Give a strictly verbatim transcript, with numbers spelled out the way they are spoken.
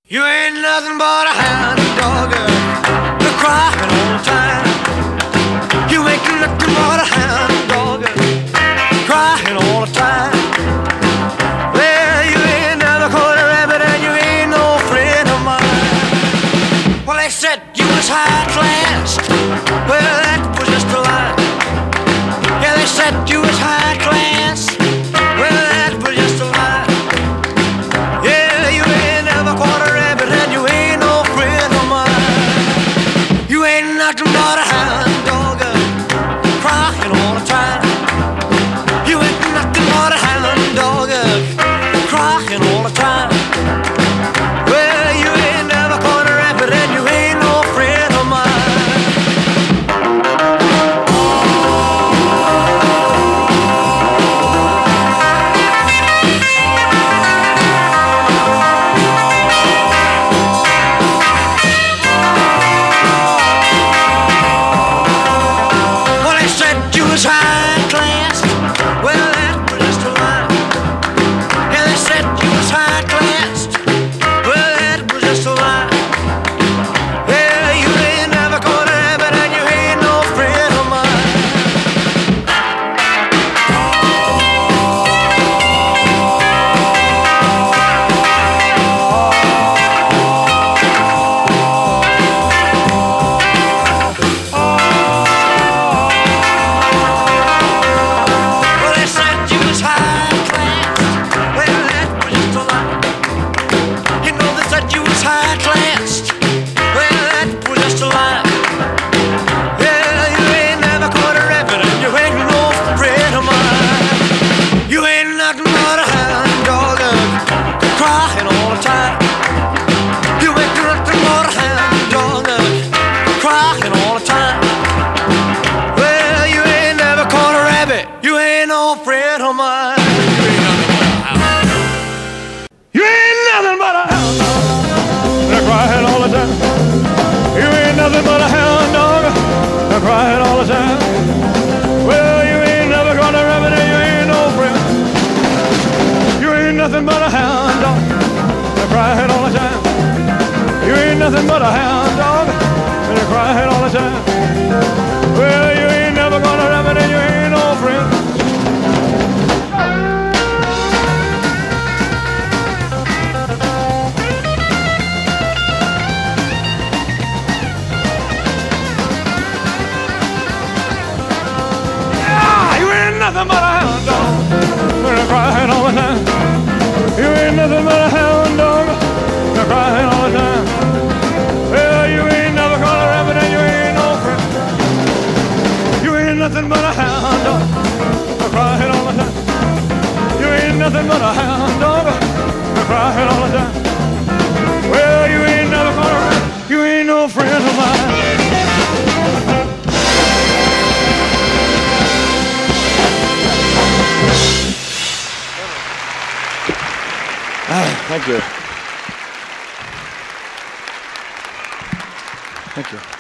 You ain't nothing but a hound dog, you're crying all the time. You ain't nothing but a hound dog, crying all the time. Well, you ain't never caught a rabbit and you ain't no friend of mine. Well, they said you was high class, well, that was just a lie. Yeah, they said you was high class, well, that was just a lie. Yeah, you ain't never caught a rabbit and you ain't no friend of mine. You ain't nothing but a hound dog, crying all the time. You ain't nothing but a hound dog, crying all the time. Well, you ain't never caught a rabbit and you ain't no friend of mine. High class, well, that was just a lie. Yeah, they said you was high class, well, that was just a lie. Yeah, you ain't never caught a rabbit and you ain't no friend of high class, well, that was just a lie. Yeah, you ain't never caught a rabbit and you ain't no friend of mine. You ain't nothing but a hound dog, crying all the time. You ain't nothing but a hound dog, crying all the time. Well, you ain't never caught a rabbit, you ain't no friend of mine. You ain't nothing but a hound dog, crying all the time. You ain't nothing but a hound dog, crying all the time. Well, you ain't never gonna rabbit and you ain't no friend. You ain't nothing but a hound dog, crying all the time. You ain't nothing but a hound dog, crying all the time. Well, you ain't never gonna rabbit and you ain't no friend. Nothing but a hound dog, crying all the time. You ain't nothing but a hound dog, crying all the time. Well, you ain't never caught a rabbit and you ain't no friend. You ain't nothing but a hound dog, crying all the time. You ain't nothing but a hound dog, crying all the time. Well, you ain't never caught a rabbit, you ain't no friend of mine. Thank you. Thank you.